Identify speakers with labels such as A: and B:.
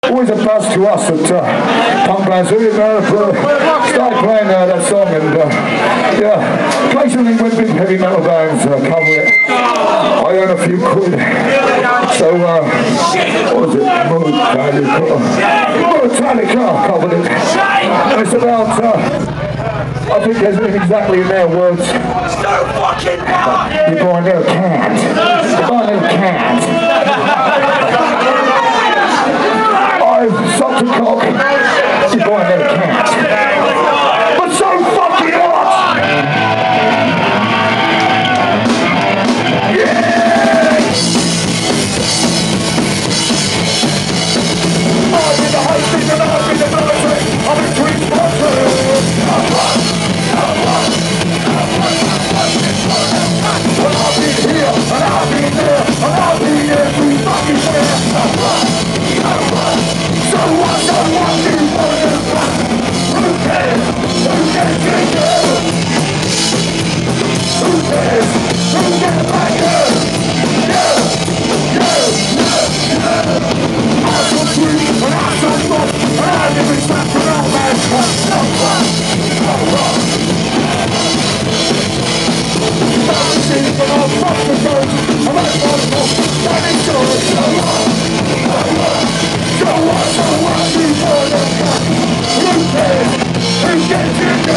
A: always a buzz to us that punk bands really started playing that song, and yeah, occasionally when big heavy metal bands cover it, I earn a few quid. So what was it? Metallica covered it. And it's about I think there's exactly in their words. You're born a little cat. You're born a little cat. I've sucked a cock. You're born a little cat. But so fucking hot! Yeah! I'm in the hosting and I'm in the military. I'm in Twitch Country. And I've been here, and I've been there, and I've been every fucking where. So what do you want to do? Who cares? Who can take it? Who cares? Who can back it? Yeah, I'm so sweet, and I'm so much, and I live in back for all man. But I'll fuck the birds, I'm at possible, standing sure. So what do you want to do? Who cares? Who gets it?